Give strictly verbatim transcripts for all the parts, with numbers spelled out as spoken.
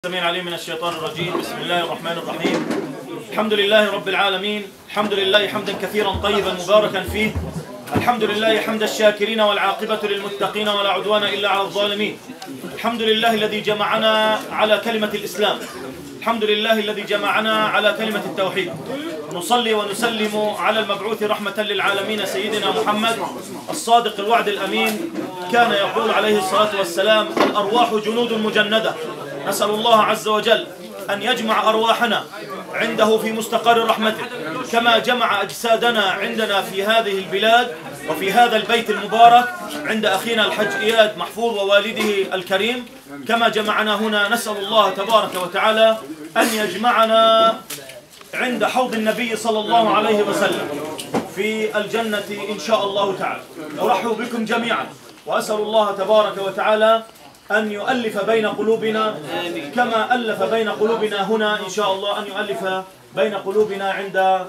السميع العليم من الشيطان الرجيم. بسم الله الرحمن الرحيم. الحمد لله رب العالمين، الحمد لله حمدا كثيرا طيبا مباركا فيه، الحمد لله حمد الشاكرين والعاقبة للمتقين ولا عدوان إلا على الظالمين. الحمد لله الذي جمعنا على كلمة الإسلام، الحمد لله الذي جمعنا على كلمة التوحيد. نصلي ونسلم على المبعوث رحمة للعالمين سيدنا محمد الصادق الوعد الأمين. كان يقول عليه الصلاة والسلام: الأرواح جنود مجندة. نسأل الله عز وجل أن يجمع أرواحنا عنده في مستقر رحمته، كما جمع أجسادنا عندنا في هذه البلاد وفي هذا البيت المبارك عند أخينا الحج إياد محفوظ ووالده الكريم، كما جمعنا هنا. نسأل الله تبارك وتعالى أن يجمعنا عند حوض النبي صلى الله عليه وسلم في الجنة إن شاء الله تعالى. أرحب بكم جميعا وأسأل الله تبارك وتعالى أن يؤلف بين قلوبنا كما ألف بين قلوبنا هنا إن شاء الله، أن يؤلف بين قلوبنا عند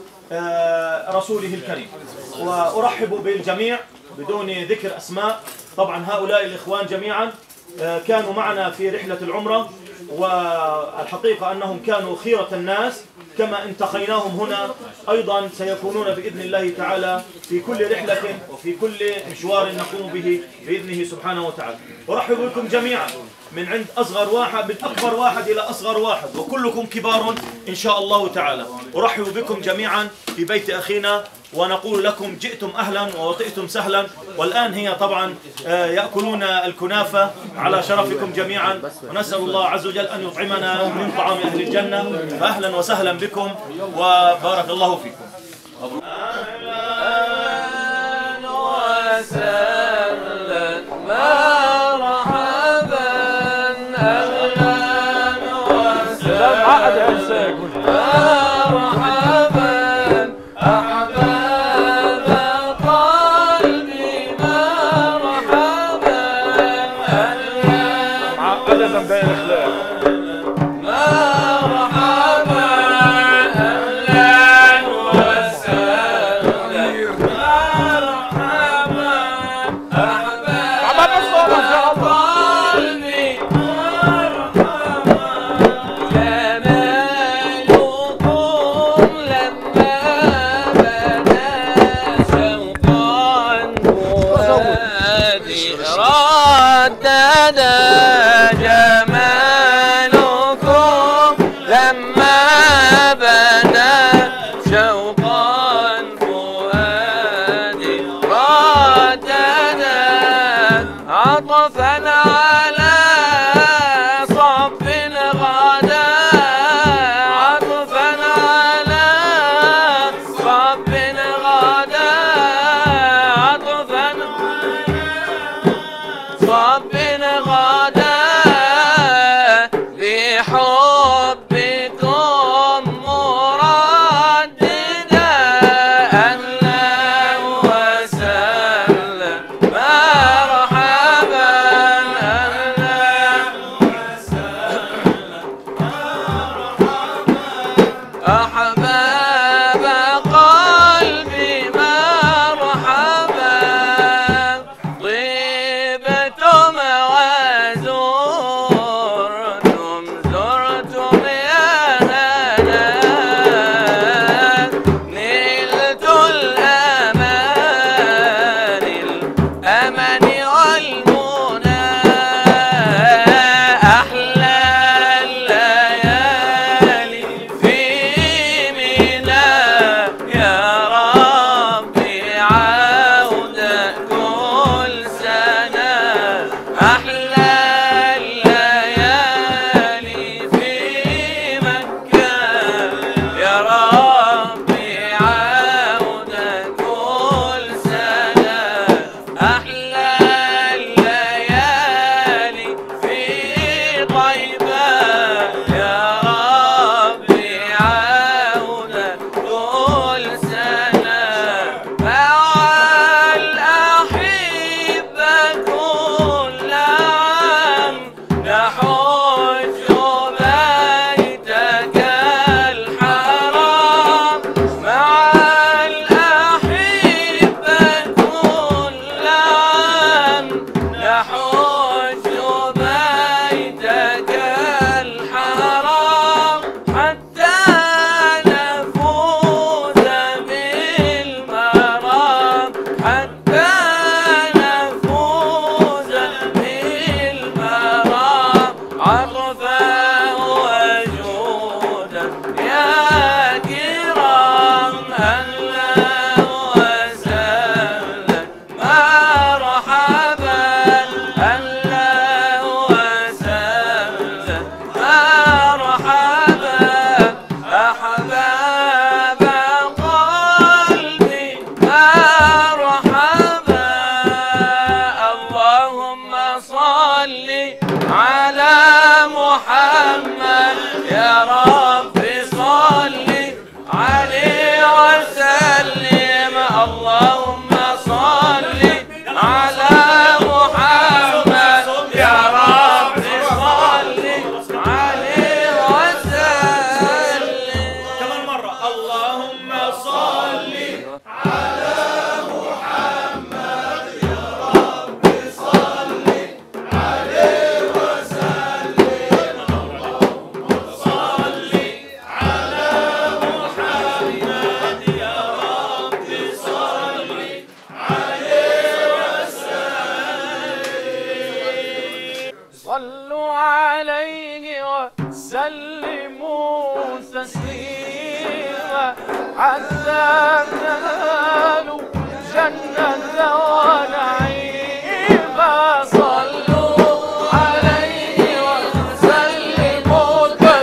رسوله الكريم. وأرحب بالجميع بدون ذكر أسماء. طبعا هؤلاء الإخوان جميعا كانوا معنا في رحلة العمرة، والحقيقة أنهم كانوا خيرة الناس، كما انتقيناهم هنا أيضا سيكونون بإذن الله تعالى في كل رحلة وفي كل مشوار نقوم به بإذنه سبحانه وتعالى. أرحب بكم جميعا من عند أصغر واحد، من أكبر واحد إلى أصغر واحد، وكلكم كبار إن شاء الله تعالى. أرحب بكم جميعا في بيت أخينا ونقول لكم جئتم أهلا ووطئتم سهلا. والآن هي طبعا يأكلون الكنافة على شرفكم جميعا، ونسأل الله عز وجل أن يطعمنا من طعام أهل الجنة. فأهلا وسهلا بكم وبارك الله فيكم. في حتى تنالوا جنة ونعيما. صلوا عليه وسلموا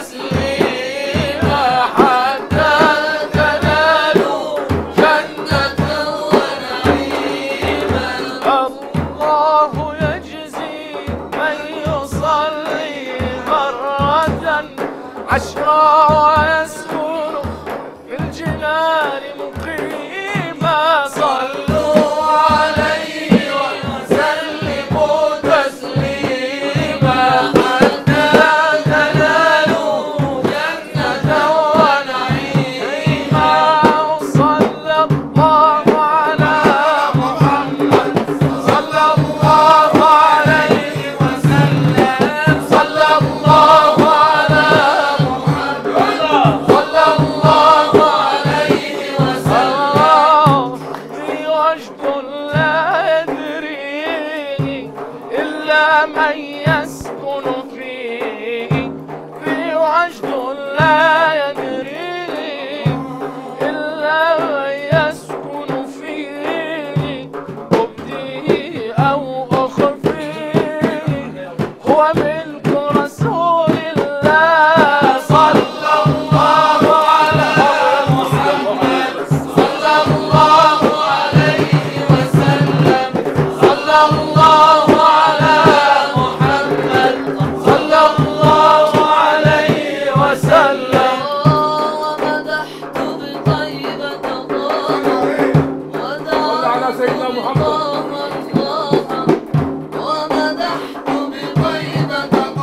تسليما حتى تنالوا جنة ونعيما. الله يجزي من يصلي مرة عشرا ويسكن في الجنان مقيما. صلوا عليه وسلموا تسليما حتى تنالوا جنة ونعيما. صلى الله على محمد صلى الله عليه وسلم. صلى الله على محمد صلى الله عليه وسلم. في وجد لا يدريه إلا من يسكن فيه. في وجد لا يدريه إلا من يسكن فيه. أبديه أو أخفيه هو ملك رسول الله. صلى الله على محمد صلى الله عليه وسلم. صلى الله على محمد صلى الله عليه وسلم. ومدحت بطيبة طه ودعوت بطه الله. ومدحت بطيبة طه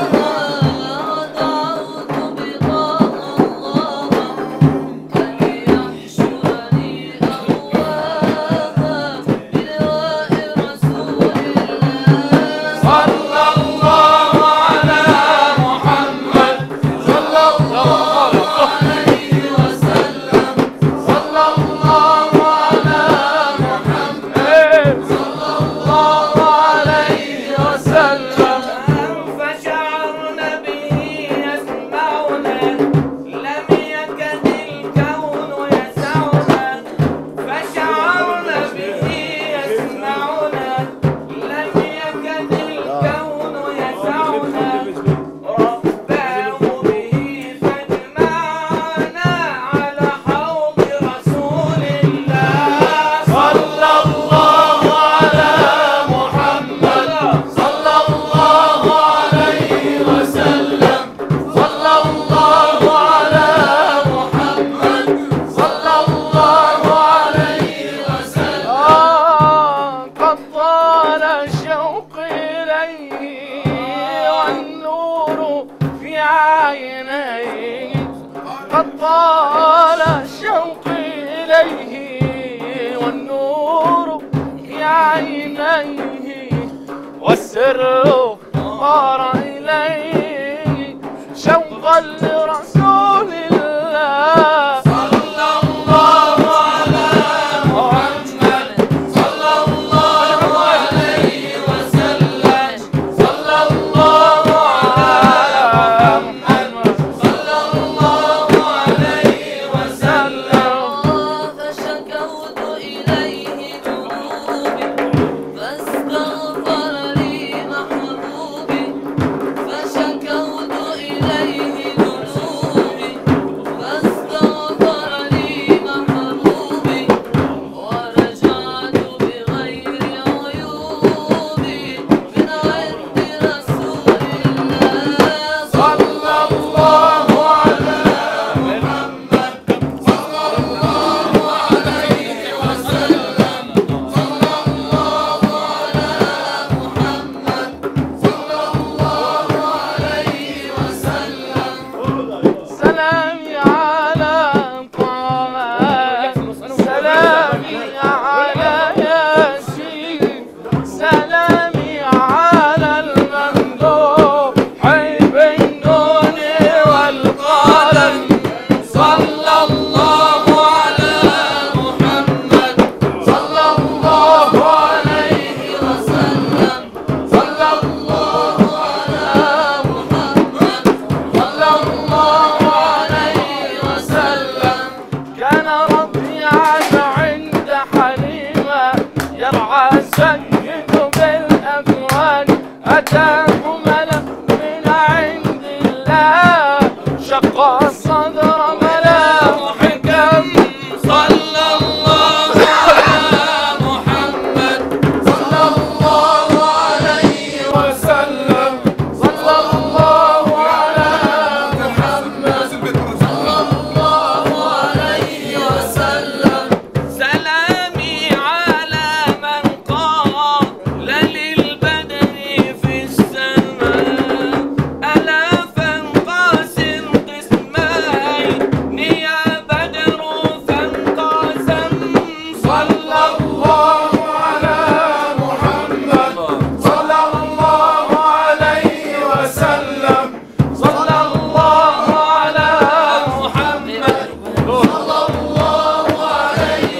ودعوت بطه الله. كي يحشرني أهواها بلواء رسول الله. صلى الله على محمد صلى الله عليه وسلم. صلى الله على محمد صلى الله عليه وسلم. فشعرنا به يسمعنا لم يكد الكون يسعنا. فشعرنا به يسمعنا لم يكد الكون يسعنا. رباه به فاجمعنا على حوض رسول الله. صلى الله على محمد صلى الله عليه وسلم. صلى الله على محمد صلى الله عليه وسلم. قد طال شوقي إليه والنور في عينيه. قد طال شوقي إليه والنور في عينيه. والسر طار إليه شوقا لرسول الله. صلى الله على محمد صلى الله عليه وسلم. صلى الله على أتاه ملك من عند الله شق الصدر ملام حكم صلى الله على محمد صلى الله عليه وسلم صلى الله على محمد صلى الله عليه وسلم سلامي على من قال للبدر في السماء ألافا قاسم قسمين يا بدر فانقسم صلى الله على محمد صلى الله عليه وسلم صلى الله على محمد صلى الله عليه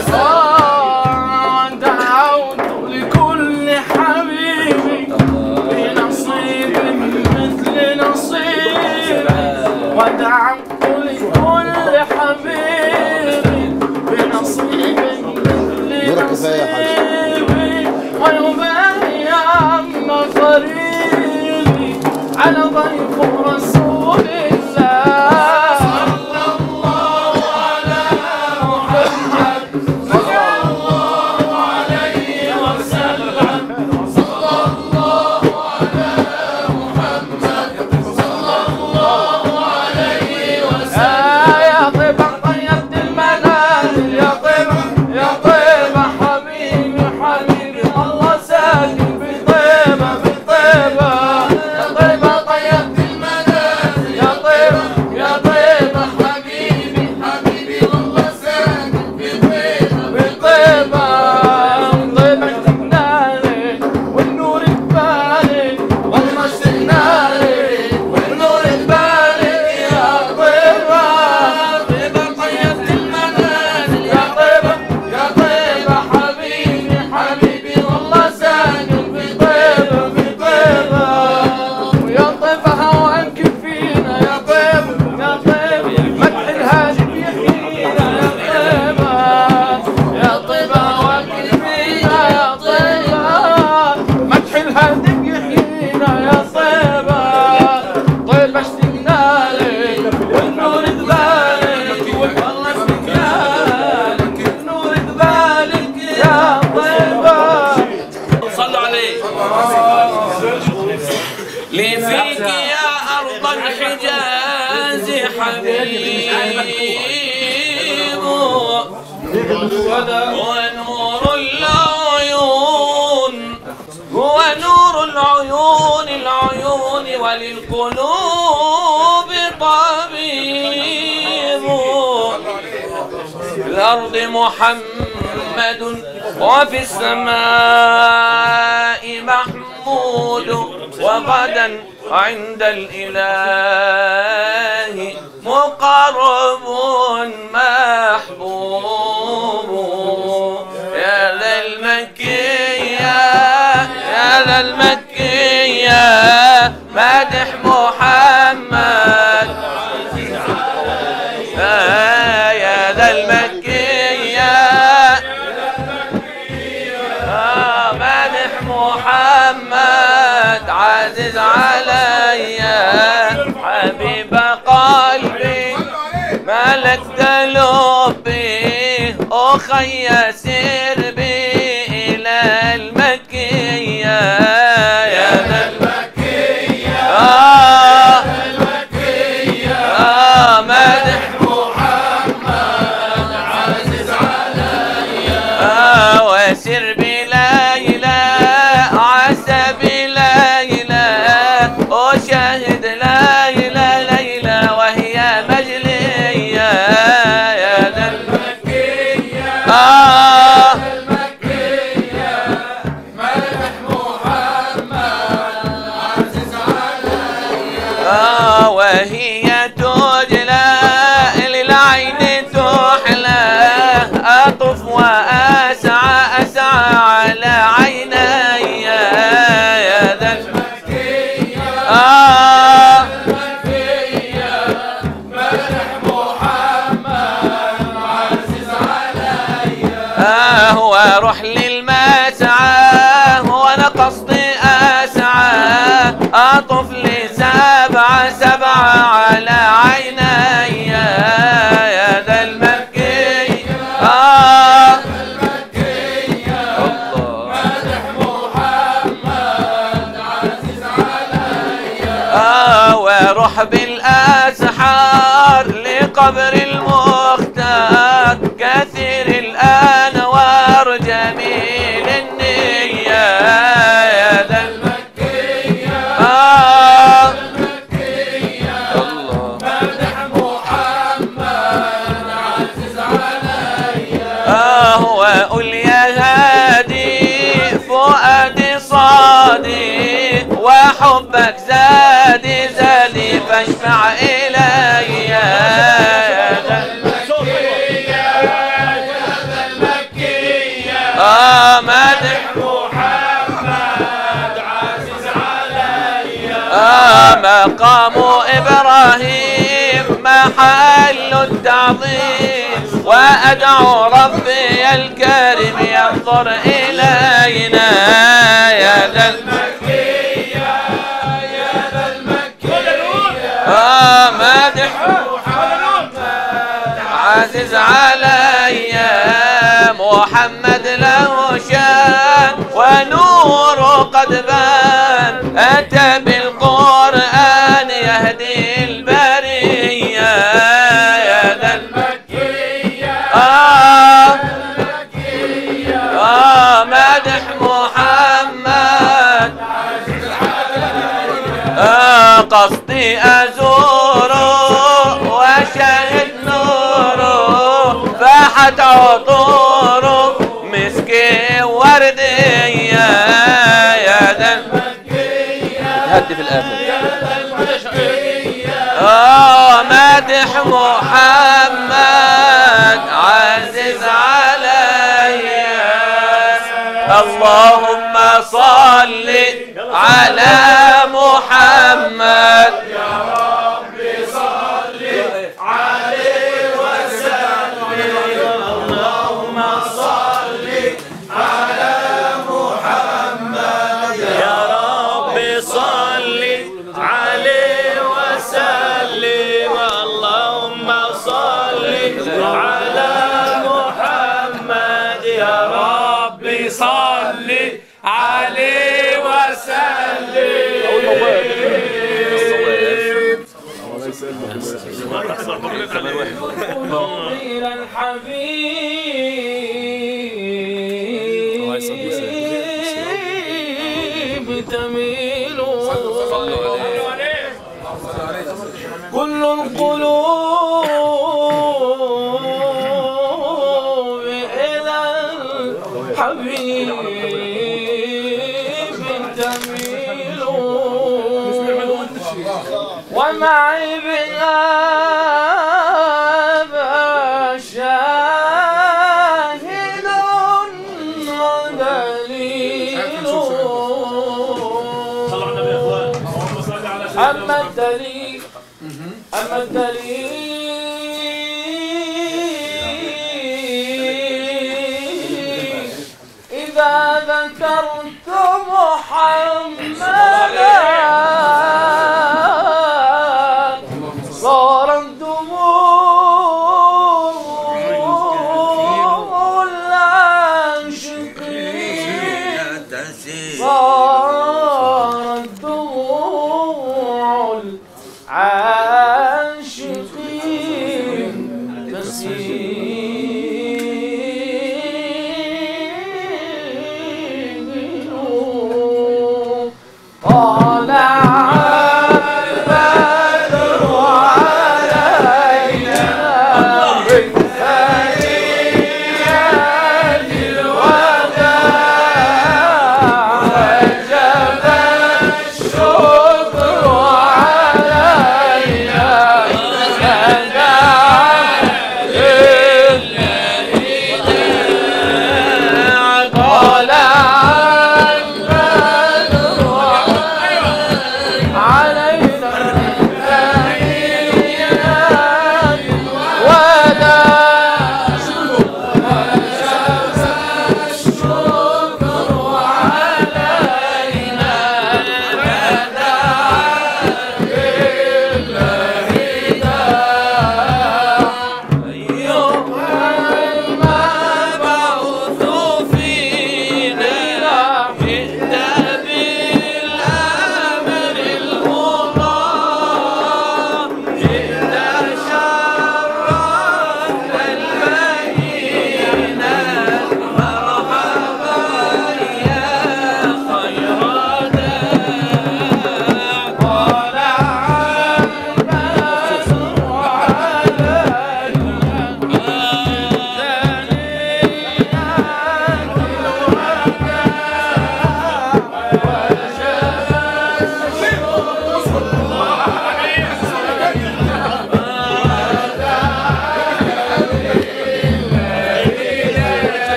وسلم دعوت لكل حبيبي بنصيب مثل نصيبي ودعوت لكل حبيبي بنصيب مثل نصيبي ويباهي عم قريبي على ضيف رسول الله صلى الله على محمد صلى الله عليه وسلم صلى الله على محمد صلى الله عليه وسلم يا طيبة طيبت المنازل يا طيبة يا طيبة حبيبي حبيبي الله ساكن في طيبة في طيبة يا طيبة طيبت المنازل يا طيبة يا طيبة حبيبي حبيبي الله ساكن في طيبة في طيبة طيبة اشتقنالي والنور ببالي والله اشتقنالي والنور ببالي يا طيبة طيبة طيبت المنازل يا طيبة يا طيبة حبيبي حبيبي والله ساكن في طيبة في طيبة ويا طيبة هواك فينا يا طيبة يا طيبة مدح الهاجم يحيينا يا طيبة يا طيبة هواك فينا يا طيبة مدح الهاجم يحيينا يا طيبة طيبة اشتقنا لك والنور ببالك والله اشتقنا لك النور ببالك يا طيبة صلوا عليه لي فيك يا أرض الحجاز حبيب ونور العيون هو نور العيون العيون وللقلوب طبيب في الأرض محمد وفي السماء محمود وغدا عند الإله مقرب محبوب يا للمكية يا للمكية مادح محمد آه يا للمكية آه مادح محمد عزيز عليا حبيب قلبي ملكت لبي أخي سر بي إلى المكية يا المكية آه المكية آه مدح محمد عزيز عليا آه وسر بليلى عسى بليلى أشاهد ليلى ليلى وهي مجلية يا ذا المكية آه المكية مدح محمد عزيز عليا آه وهي تجلى للعين تحلى أطف وأسعى أسعى على عيني يا ذا المكية آه المكية مدح محمد عزيز عليا آه وروح للمسعى وانا قصدي أسعى على عيني يا ذا المكي آه واروح بالاسحار لقبر المختار كثير الانوار جميل النية يا ذا المكي آه الله مدح محمد عزيز علي آه وقل يا هادي فؤادي صادي وحبك زادي زادي فاشفع إلي يا ذا المكي يا ذا المكي آه مدح محمد عزيز علي آه مقام إبراهيم محل التعظيم وأدعو ربي الكريم ينظر إلينا يا ذا المكي آه مادح محمد عزيز علي محمد له شان ونور قد بان أتى بالقرآن يهدي البرية يا ذا المكي آه آه مادح محمد آه قصدي أزوره وشاهد نوره فاحت عطوره مسكي وردية يا ذا المكي هدي في الآخر آه مادح محمد عزيز علي اللهم صل على محمد يا رب صل عليه وسلم اللهم صل على محمد يا رب صل عليه وسلم اللهم صل على محمد يا رب صل عليه وسلم إلى الحبيب تميل كل القلوب إلى الحبيب تميل ومعي بهذا شاهد ودليل أما الدليل أما الدليل إذا ذكرت محمدا صارت دموع العاشقين صارت دموع العاشقين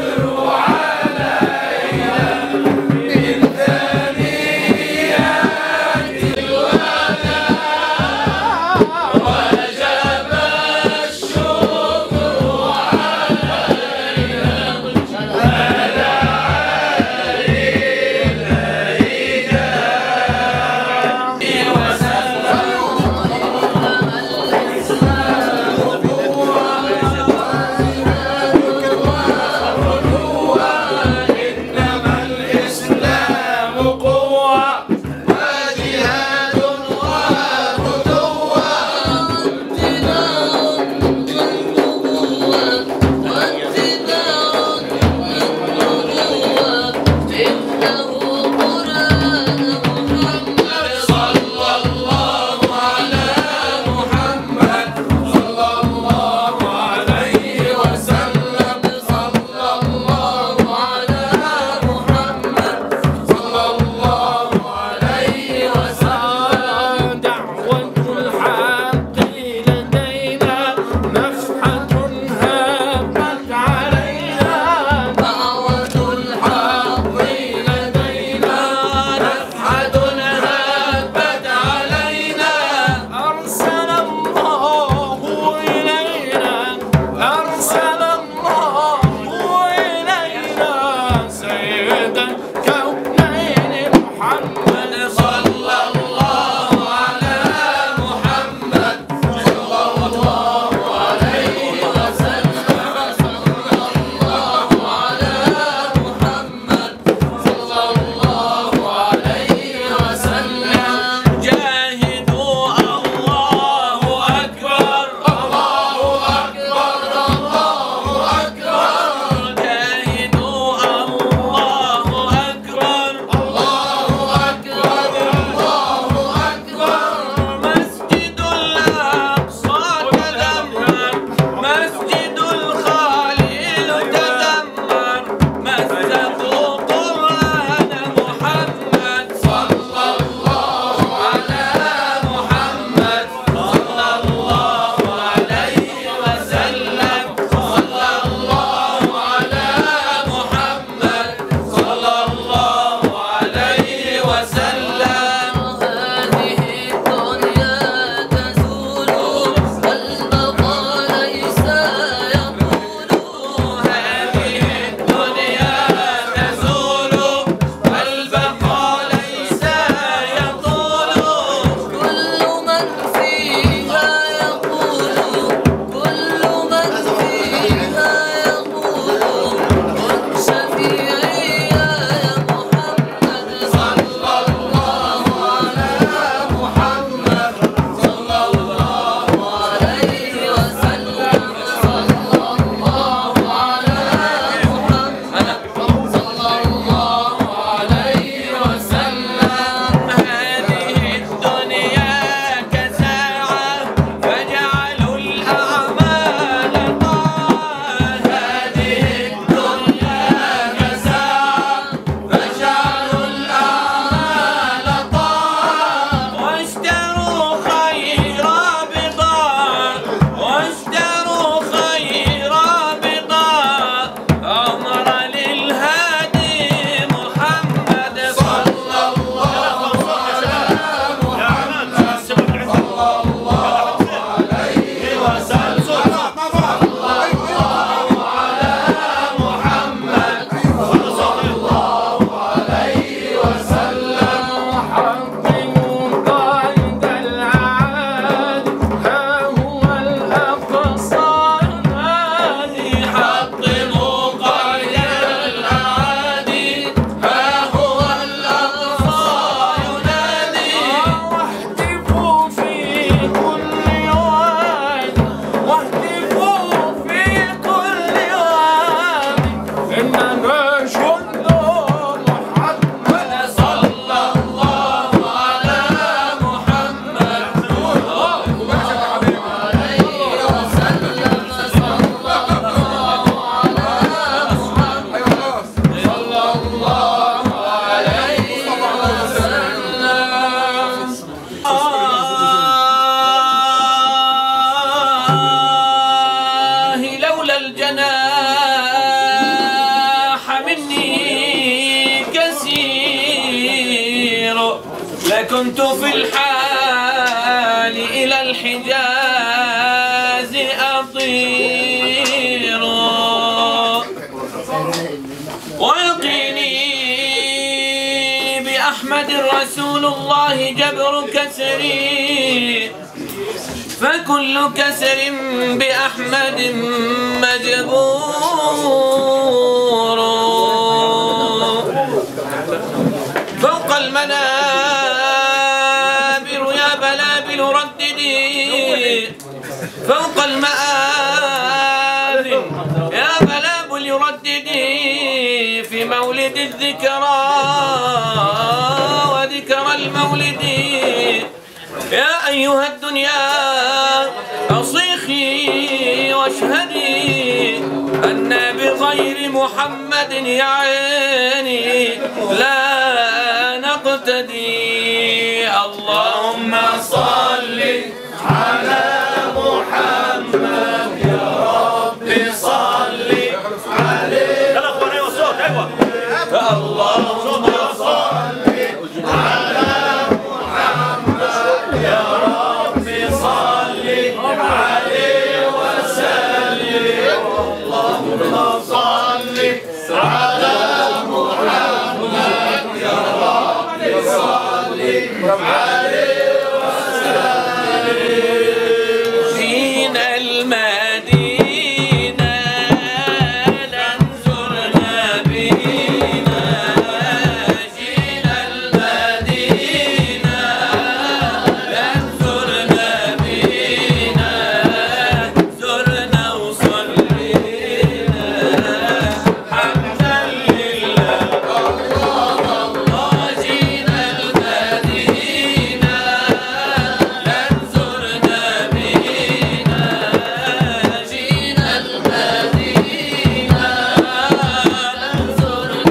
وسلم ويقيني كثير لكنت في الحال إلى الحجاز أطير ويقيني بأحمد رسول الله جبر كسري فكل كسر بأحمد مجبور فوق المنابر يا بلابل رددي فوق المآذن يا بلابل رددي في مولد الذكرى وذكرى المولد يا أيها الدنيا أصيخي واشهدي أن بغير محمد يا عيني لا نقتدي اللهم صل على محمد يا رب صل عليه يلا اخوان ايوه الصوت ايوه اللهم صل على محمد يا رب صل عليه وسلم اللهم صل على محمد يا رب صل عليه وسلم جينا المدينة ننزل نبينا جينا المدينة ننزل نبينا زرنا وصلينا حمدا لله الله الله جينا المدينة ننزل نبينا جينا المدينة ننزل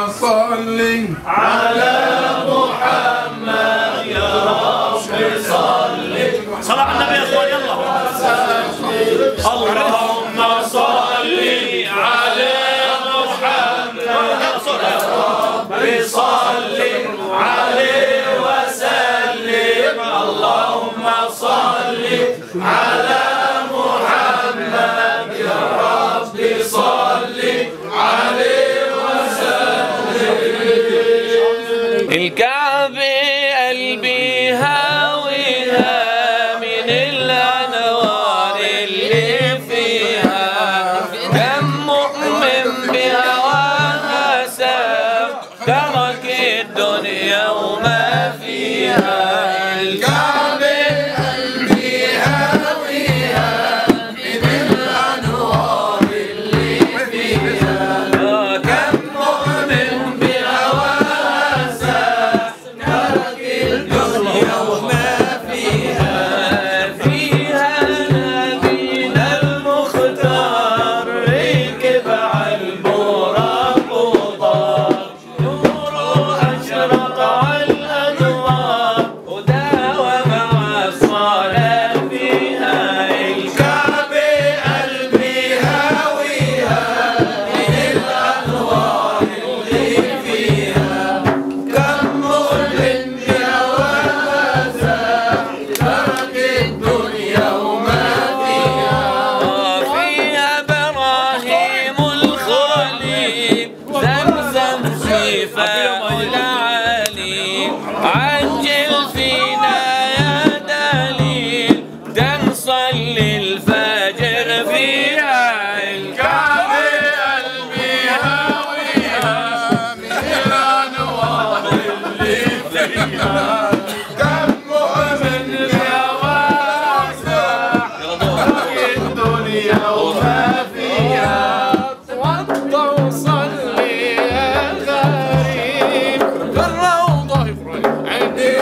صل على محمد يا رب صل. صلاة على النبي يا اخوان يلا. اللهم صل على محمد يا رب صل عليه وسلم. اللهم صل على محمد يا رب صل عليه وسلم. الكعبة قلبي هاويها من الأنوار اللي فيها، كم مؤمن بهواها ساب ترك الدنيا وما فيها. الكعبة قلبي هاويها من الأنوار اللي فيها، كم مؤمن بهواها ساب ترك الدنيا وما فيها. فيها نبينا المختار ركب على البراق وطار، نوره أشرق على الأنوار وداوى مع الصلاة فيها. الكعبة قلبي هاويها من الأنوار اللي فيها، كم مؤمن بهواها ساب ترك الدنيا وما فيها. فيها براهيم الخليل زمزم شفاء العليم، عجل فينا يا دليل تنصلي الفجر فيها. الكعبة قلبي هاويها من الأنوار اللي فيها، كم مؤمن بهواها ساب ترك الدنيا وما فيها. توضى وصلي يا غريب في الروضة عند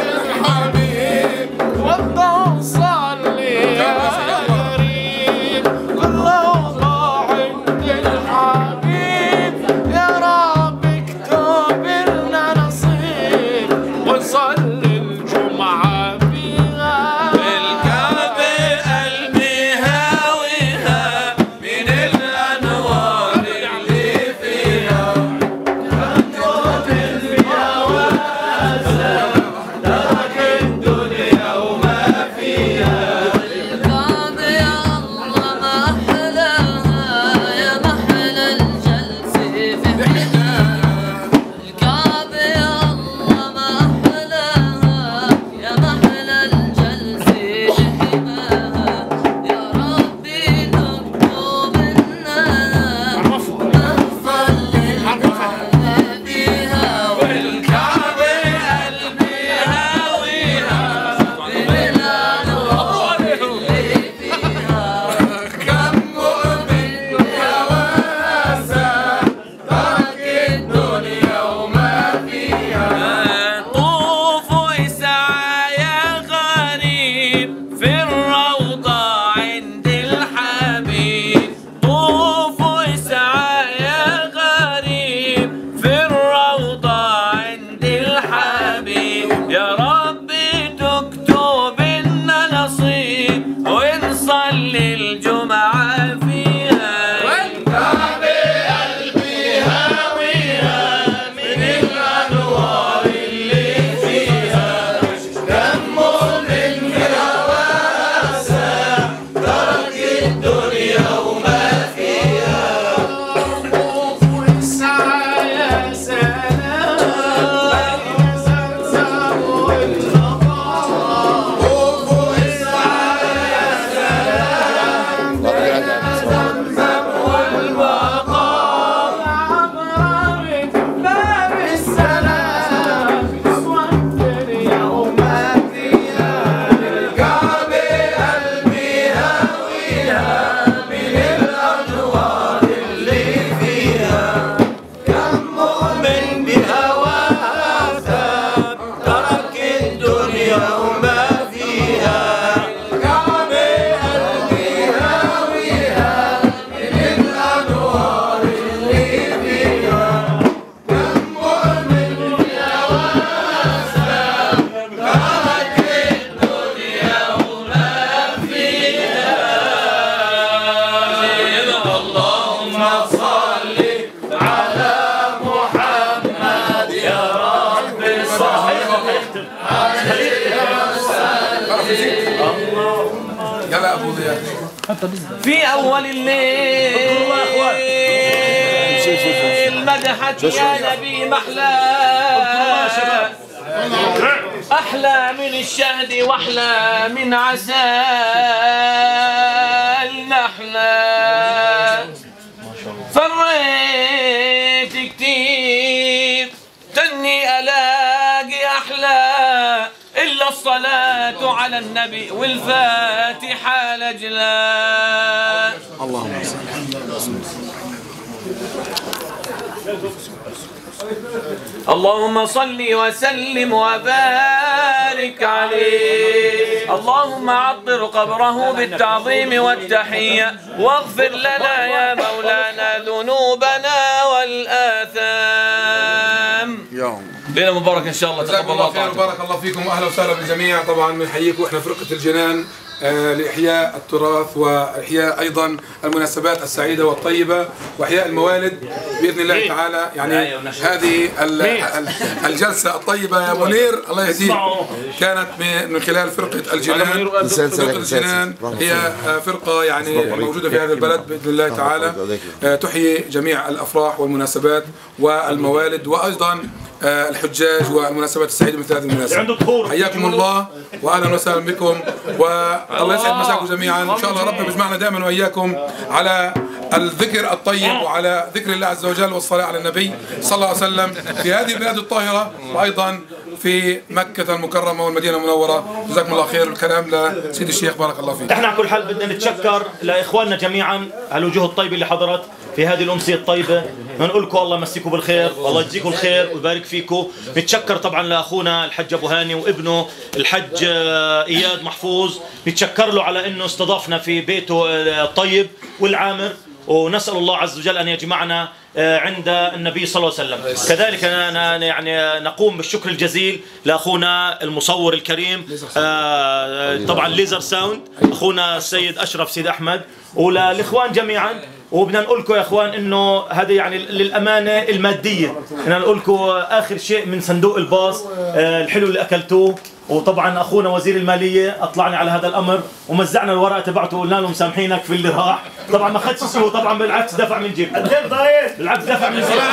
يلا ابو ضياء. في أول الليل مدحت يا نبي محلى أحلى من الشهد وأحلى من عسل نحلى فريت كتير تني ألاقي أحلى إلا الصلاة على النبي والفاتحة لجلا. اللهم صل. اللهم صل وسلم وبارك عليه. اللهم عطر قبره بالتعظيم والتحية واغفر لنا يا مولانا ذنوبنا والآثام. ليلة مباركة إن شاء الله. جزاكم الله خير وبارك الله فيكم واهلا وسهلا بالجميع. طبعا بنحييكم واحنا فرقة الجنان آه لإحياء التراث وإحياء أيضا المناسبات السعيدة والطيبة وإحياء الموالد بإذن الله تعالى. يعني هذه الجلسة الطيبة يا منير الله يهديك كانت من خلال فرقة الجنان. فرقة الجنان هي فرقة يعني موجودة في هذا البلد بإذن الله تعالى آه تحيي جميع الأفراح والمناسبات والموالد وأيضا آه الحجاج والمناسبات السعيدة مثل هذه المناسبة. حياكم الله وأهلا وسهلا بكم والله يسعد مساكم جميعا. إن شاء الله ربنا بيجمعنا دائما وإياكم على الذكر الطيب وعلى ذكر الله عز وجل والصلاة على النبي صلى الله عليه وسلم في هذه البلاد الطاهرة وأيضا في مكة المكرمة والمدينة المنورة. جزاكم الله خير. الكلام لسيد الشيخ بارك الله فيك. احنا على كل حال بدنا نتشكر لإخواننا جميعا على الوجوه الطيبة اللي حضرت في هذه الأمسية الطيبة. بنقول لكم الله يمسيكم بالخير والله يجزيكم الخير ويبارك فيكم. نتشكر طبعا لأخونا الحج أبو هاني وابنه الحج إياد محفوظ، نتشكر له على أنه استضافنا في بيته الطيب والعامر، ونسأل الله عز وجل أن يجمعنا عند النبي صلى الله عليه وسلم. كذلك يعني نقوم بالشكر الجزيل لأخونا المصور الكريم طبعا ليزر ساوند أخونا السيد أشرف سيد أحمد وللإخوان جميعا. وبدنا نقول لكم يا اخوان انه هذا يعني للامانه الماديه، بدنا نقول لكم اخر شيء من صندوق الباص الحلو اللي اكلتوه. وطبعا اخونا وزير الماليه اطلعنا على هذا الامر ومزعنا الورقه تبعته وقلنا له مسامحينك في اللي راح. طبعا ما اخذش شيء طبعا بالعكس دفع من جيبه. بالعكس دفع من جيبه.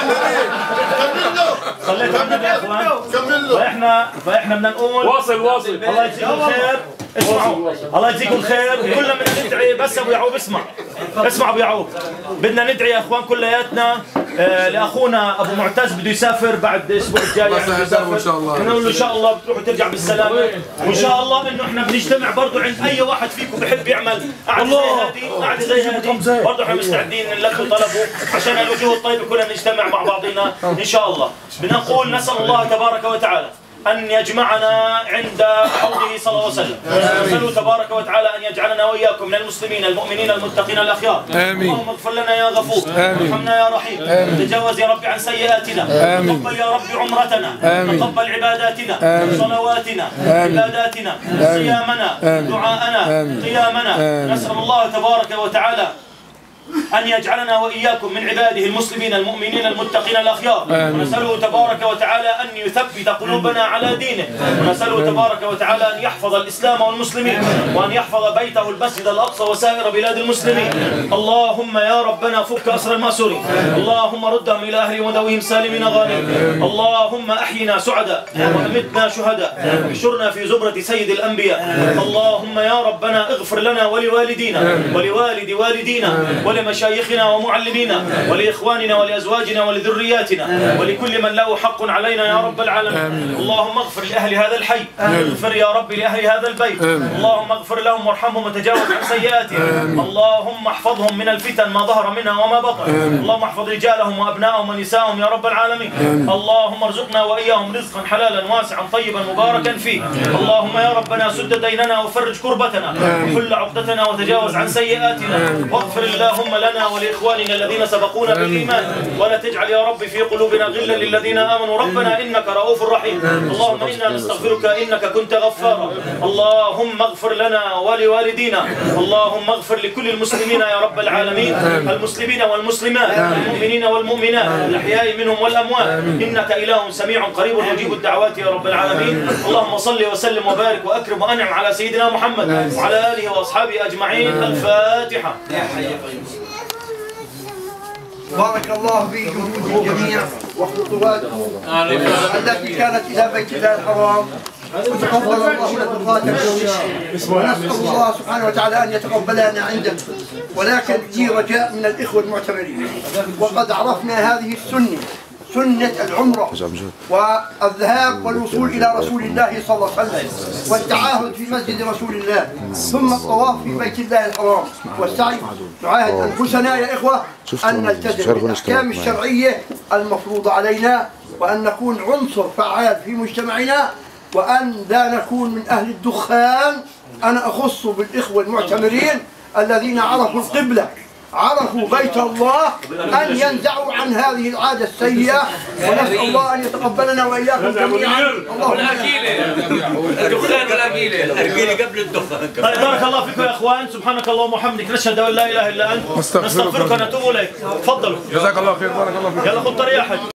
صليت على النبي يا اخوان. فاحنا فاحنا بدنا نقول واصل واصل. الله يجزيكم الخير. اسمعوا الله يجزيكم الخير وكلنا بدنا ندعي. بس ابو يعقوب اسمع اسمع ابو يعقوب بدنا ندعي يا اخوان كلياتنا آه لاخونا ابو معتز بده يسافر بعد الاسبوع الجاي يعني يسافر ان شاء الله. نقول له ان شاء الله بتروح وترجع بالسلامه وان شاء الله انه احنا بنجتمع برضه عند اي واحد فيكم بحب يعمل قعده زي هذه قعده زي هذه برضه احنا مستعدين نلبي طلبه عشان الوجوه الطيبه كلنا نجتمع مع بعضنا ان شاء الله. بدنا نقول نسال الله تبارك وتعالى أن يجمعنا عند حوضه صلى الله عليه وسلم. نسأله تبارك وتعالى أن يجعلنا وإياكم من المسلمين المؤمنين المتقين الأخيار. آمين. اللهم اغفر لنا يا غفور. ارحمنا يا رحيم. تجاوز يا رب عن سيئاتنا. آمين. تقبل يا رب عمرتنا. آمين. تقبل عباداتنا. آمين. صلواتنا. آمين. عباداتنا. آمين. صيامنا. آمين. دعاءنا. آمين. قيامنا. آمين. نسأل الله تبارك وتعالى أن يجعلنا وإياكم من عباده المسلمين المؤمنين المتقين الأخيار. ونسأله تبارك وتعالى أن يثبت قلوبنا على دينه. ونسأله تبارك وتعالى أن يحفظ الإسلام والمسلمين وأن يحفظ بيته المسجد الأقصى وسائر بلاد المسلمين. اللهم يا ربنا فك أسر المأسورين. اللهم ردهم إلى أهل ودوهم سالمين غانمين. اللهم أحينا سعداء وأمتنا شهداء واحشرنا في زمرة سيد الأنبياء. اللهم يا ربنا اغفر لنا ولوالدينا ولوالد والدينا ولمشايخنا ومعلمينا ولإخواننا ولأزواجنا ولذرياتنا ولكل من له حق علينا يا رب العالمين. اللهم اغفر لأهل هذا الحي. اغفر يا رب لأهل هذا البيت. اللهم اغفر لهم وارحمهم وتجاوز عن سيئاتهم. اللهم احفظهم من الفتن ما ظهر منها وما بطن. اللهم احفظ رجالهم وأبنائهم ونساءهم يا رب العالمين. اللهم ارزقنا وإياهم رزقا حلالا واسعا طيبا مباركا فيه. اللهم يا ربنا سد ديننا وفرج كربتنا وحل عقدتنا وتجاوز عن سيئاتنا واغفر اللهم لنا ولإخواننا الذين سبقونا بالإيمان ولا تجعل يا رب في قلوبنا غلا للذين آمنوا ربنا إنك إنك رؤوف رحيم. اللهم إنا نستغفرك إنك كنت غفارا. اللهم اغفر لنا ولوالدينا. اللهم اغفر لكل المسلمين يا رب العالمين، المسلمين والمسلمات، المؤمنين والمؤمنات، الأحياء منهم والأموات، إنك إله سميع قريب يجيب الدعوات يا رب العالمين. اللهم صل وسلم وبارك وأكرم وأنعم على سيدنا محمد وعلى آله وأصحابه أجمعين. الفاتحة. بارك الله في جهود الجميع وخطواتكم التي كانت إلى بيت الله الحرام، وتقبل الله لطفاتكم، ونسأل الله سبحانه وتعالى أن يتقبلنا عنده. ولكن لي رجاء من الإخوة المعتمرين، وقد عرفنا هذه السنة، سنة العمرة والذهاب والوصول إلى رسول الله صلى الله عليه وسلم، والتعاهد في مسجد رسول الله، ثم الطواف في بيت الله الحرام والسعي. نعاهد أنفسنا يا إخوة أن نلتزم بالأحكام الشرعية المفروضة علينا، وأن نكون عنصر فعال في مجتمعنا، وأن لا نكون من أهل الدخان. أنا أخص بالإخوة المعتمرين الذين عرفوا القبلة، عرفوا بيت الله، أن ينزعوا عن هذه العادة السيئة، ونسأل الله أن يتقبلنا وإياكم جميعا. اللهم الدخان والأكيلة الأكيلة قبل الدخان. طيب بارك الله فيكم يا إخوان، سبحانك اللهم وبحمدك، نشهد أن لا إله إلا أنت، نستغفرك ونتوب إليك. تفضلوا. جزاك الله خير. بارك الله فيك. يلا خذ طريقك.